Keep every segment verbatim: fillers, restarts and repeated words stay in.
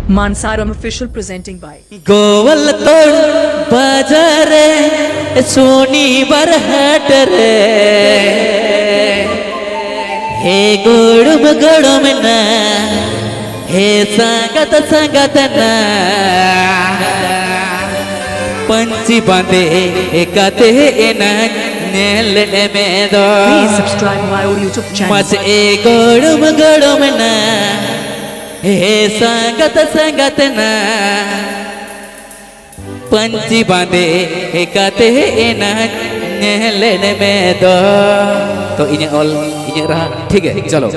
Mansaram official presenting by गोवल तोड़ बाजार सोनी बरहट रे हे गोड़म गोड़म ना हे संगत संगत ना पंची बांधे एकते ना नेल में दो please subscribe my YouTube channel मस ए गोड़म गोड़म ना हे संगत संगत ना पंची बांधे एकते ना नेल में दो तो इन्हें ऑल इन्हें रहा ठीक है चलो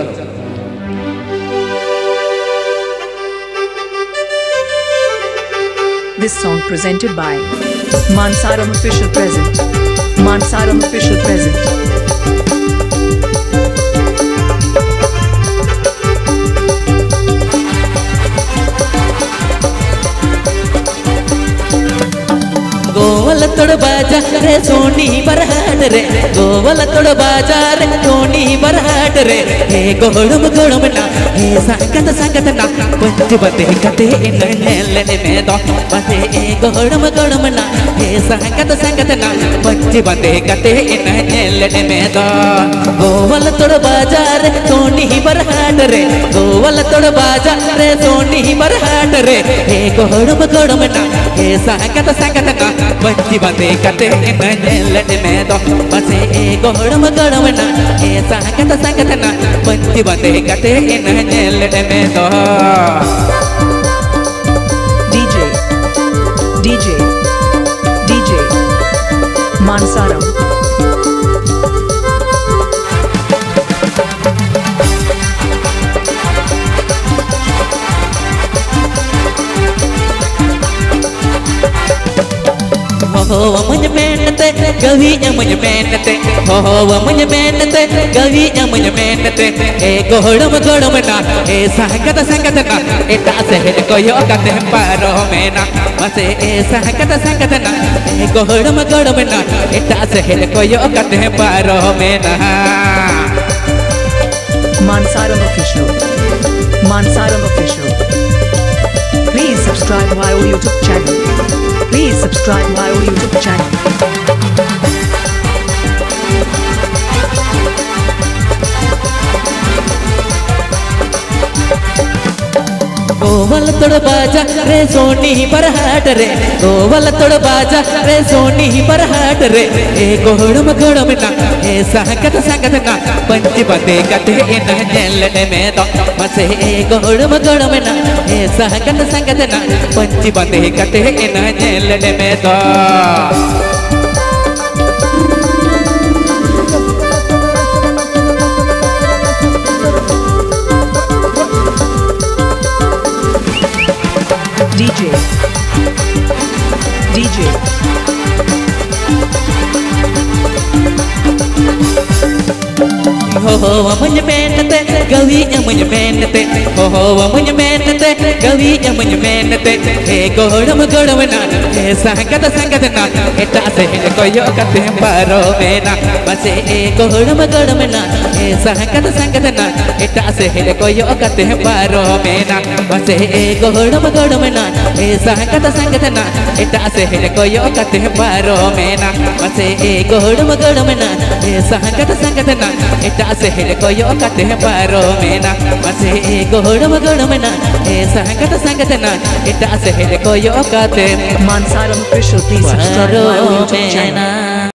This song presented by Mansaram official present Mansaram official present गोवल तोड़ बाजार रे सोनी बरहाट रे गोवल तोड़ बाजार सोनी बरहाट रे हे गोड़म गोड़म ना हे संगत संगत ना पंच बते कते नेल में दो बते ए गोड़म गोड़म ना हे संगत संगत ना पंच बते कते नेल में दो गोवल तोड़ बाजार सोनी बरहाट रे गोवल तोड़ बाजार रे सोनी बरहाट रे हे गोड़म गोड़म ना हे संगत संगत ना पंची बाते कते नेल में दो बसे ए गोड़म गोड़म ना ए संगत संगत ना पंची बाते कते नेल में दो DJ DJ DJ Mansaram हो मुझ मेहनत कभी मुझ मेहनत हो मुझ मेहनत कभी मुझ मेहनत ए गोड़म गोड़म ना ए संगत संगत ना एटा सहल कोयो कते पारो में ना बसे ए संगत संगत ना ए गोड़म गोड़म ना एटा सहल कोयो कते पारो में ना Mansaram official Mansaram official please subscribe my YouTube channel please subscribe my YouTube channel गोवल तोड़ बाजार रे सोनी बरहाट रे गोवल तोड़ बाजार रे सोनी बरहाट रे ए गोड़म गोड़म ना ए संगत संगत ना पंच बते कते नेल में दो बसे ए गोड़म गोड़म ना ए संगत संगत ना पंच बते कते नेल में दो DJ DJ हो हो मुझ मेहनत कभी मुझ मेहनत हो हो मुझ मेहनत कभी मुझ मेहनत हे गोड़म गोड़म ना हे संगत संगत ना एटा सहल कोयो कते पारो में ना बसे ए गोड़म गोड़म ना हे संगत संगत ना एटा सहल कोयो कते पारो में ना बसे ए गोड़म गोड़म ना हे संगत संगत ना एटा सहल कोयो कते पारो में ना बसे ए गोड़म गोड़म ना हे संगत संगत ना एटा सहल कोयो कते पारो में ना बसे ए गोड़म गोड़म ना हे संगत संगत ना एटा सहल कोयो कते Mansaram official please subscribe my YouTube channel